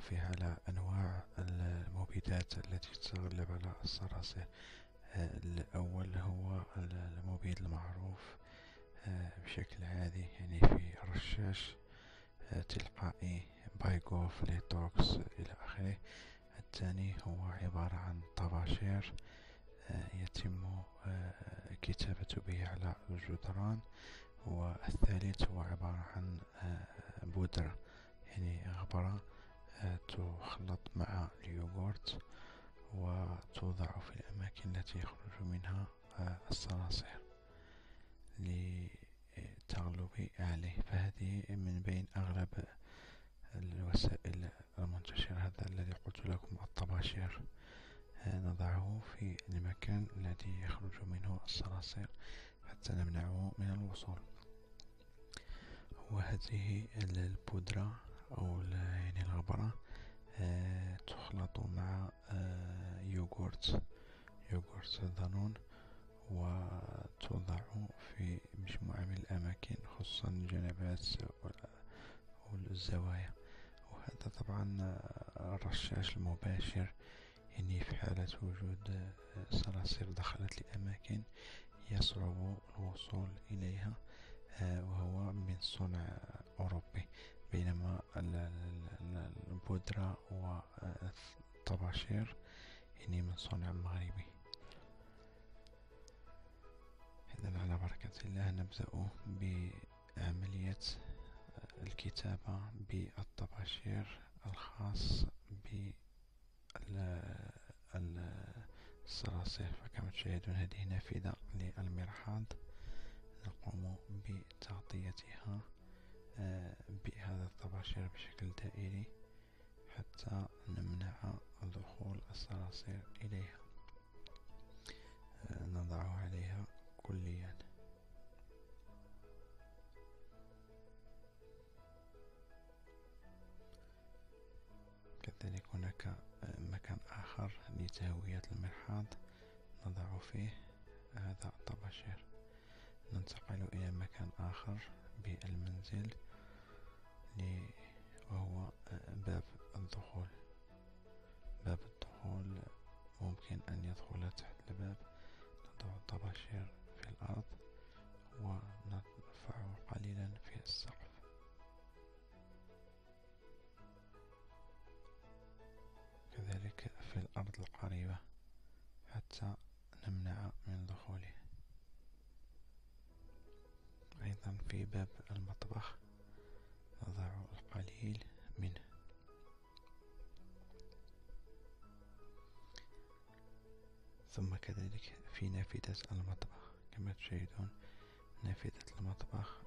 التعرف على أنواع المبيدات التي تتغلب على الصراصير. الأول هو المبيد المعروف بشكل عادي، يعني في رشاش تلقائي بايغوف، ليتوكس إلى آخره. الثاني هو عبارة عن طباشير يتم كتابة به على الجدران. والثالث هو عبارة عن بودرة، يعني غبرة تخلط مع اليوغورت وتوضع في الأماكن التي يخرج منها الصراصير للتغلب عليه. فهذه من بين أغلب الوسائل المنتشرة. هذا الذي قلت لكم الطباشير نضعه في المكان الذي يخرج منه الصراصير حتى نمنعه من الوصول. وهذه البودرة أو يعني الغبرة تخلط مع يوغورت دانون وتوضع في مجموعة من الأماكن، خصوصا الجنبات والزوايا. وهذا طبعا الرشاش المباشر، يعني في حالة وجود صراصير دخلت لأماكن يصعب الوصول إليها، وهو من صنع أوروبي، بينما البودرة والطباشير يعني من صنع مغربي. إذن على بركة الله نبدأ بعملية الكتابة بالطباشير الخاص بالصراصير. فكما تشاهدون هذه نافذة للمرحاض، نقوم بتغطيتها بهذا الطباشير بشكل دائري حتى نمنع دخول الصراصير إليها. نضع عليها كليا. كذلك هناك مكان آخر لتهوية المرحاض نضع فيه هذا الطباشير. ننتقل إلى مكان آخر بالمنزل وهو باب الدخول. باب الدخول ممكن أن يدخل تحت الباب. نضع الطباشير في الأرض ونرفعه قليلا في السقف. كذلك في الأرض القريبة حتى نمنع من دخوله. أيضا في باب المطبخ نضع القليل منه. ثم كذلك في نافذة المطبخ، كما تشاهدون نافذة المطبخ